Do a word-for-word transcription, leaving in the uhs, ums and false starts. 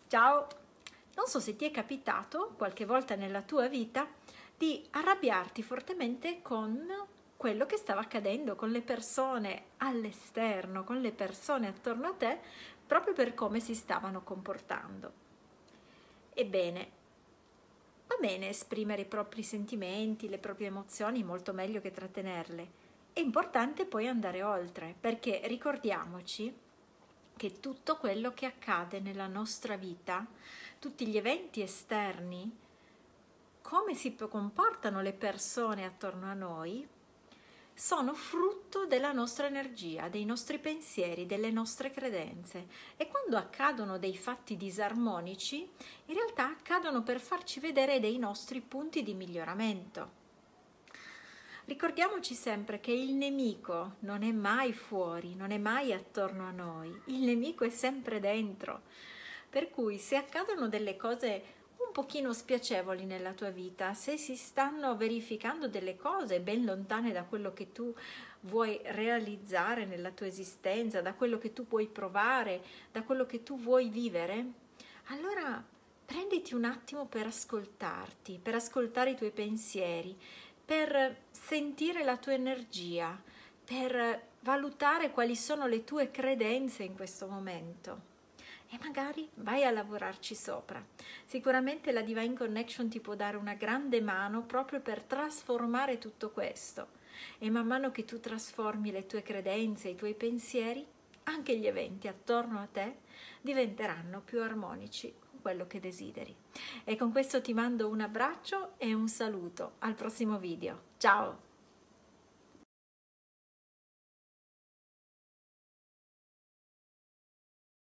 Ciao! Non so se ti è capitato qualche volta nella tua vita di arrabbiarti fortemente con quello che stava accadendo, con le persone all'esterno, con le persone attorno a te, proprio per come si stavano comportando. Ebbene, va bene esprimere i propri sentimenti, le proprie emozioni, molto meglio che trattenerle. È importante poi andare oltre, perché ricordiamoci che tutto quello che accade nella nostra vita, tutti gli eventi esterni, come si comportano le persone attorno a noi, sono frutto della nostra energia, dei nostri pensieri, delle nostre credenze. E quando accadono dei fatti disarmonici, in realtà accadono per farci vedere dei nostri punti di miglioramento. Ricordiamoci sempre che il nemico non è mai fuori, non è mai attorno a noi, il nemico è sempre dentro. Per cui se accadono delle cose un pochino spiacevoli nella tua vita, se si stanno verificando delle cose ben lontane da quello che tu vuoi realizzare nella tua esistenza, da quello che tu vuoi provare, da quello che tu vuoi vivere, allora prenditi un attimo per ascoltarti, per ascoltare i tuoi pensieri, per sentire la tua energia, per valutare quali sono le tue credenze in questo momento e magari vai a lavorarci sopra. Sicuramente la Divine Connection ti può dare una grande mano proprio per trasformare tutto questo e man mano che tu trasformi le tue credenze, i tuoi pensieri, anche gli eventi attorno a te diventeranno più armonici con quello che desideri. E con questo ti mando un abbraccio e un saluto. Al prossimo video. Ciao!